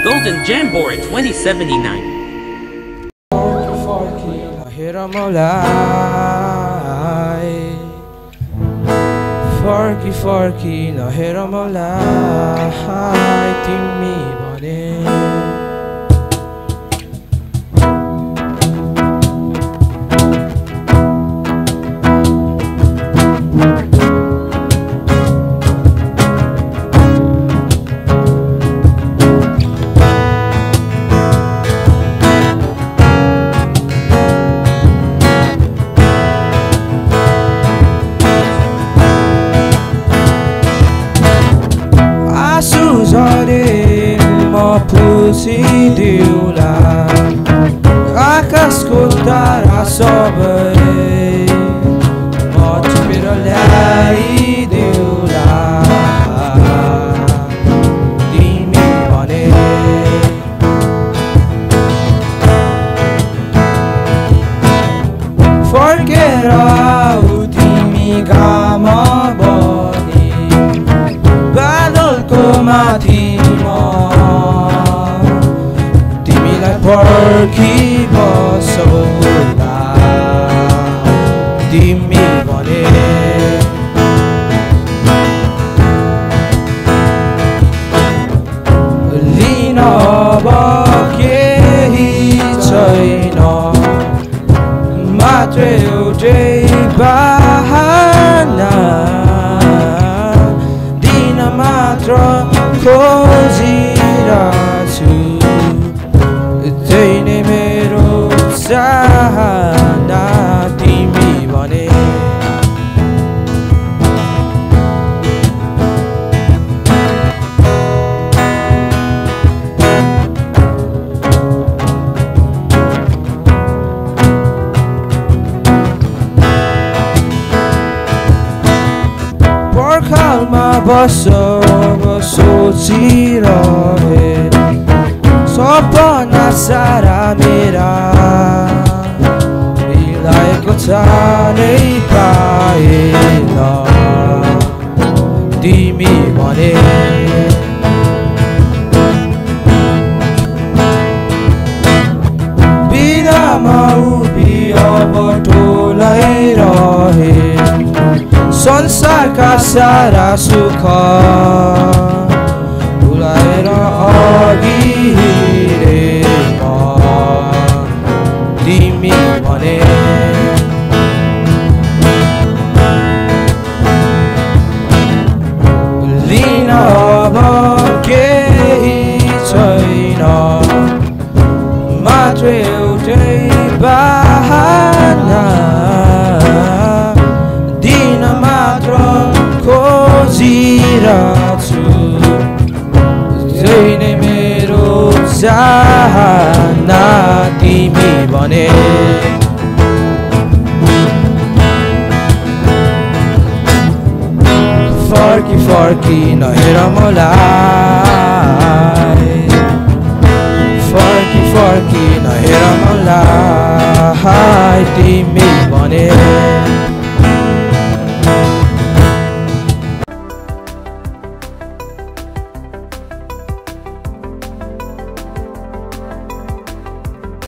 Golden Jamboree 2079. Farki, Nahera Malai. Farki, Nahera Malai. Timmy bane. Pusidiula akasको तारा सबै म टिपेर ल्याइदेऊला तिमी भने फर्केर आऊ तिमी घाम बनी बादलको माथि Farki basola Timmy bane Lina bakehi chaina Matre एउटै bahana Dina मात्र खोजिरहेछु त्यही नै मेरो चाहना तिमी भने पर्खालमा सोचिरहे सपना सारा मेरा मिलाएको छ नै पाएन तिमी भने बिनामा उभि अब टोलाइरहे संसारका सारा सुख भुलाएर अघि तिमी भने लिन अब केही छैन मात्र एउटै बहाना दिन मात्र खोजिरहेछु त्यही नै मेरो चाहना तिमी भने Farki Nahera Malai Farki Nahera Malai Timmy bane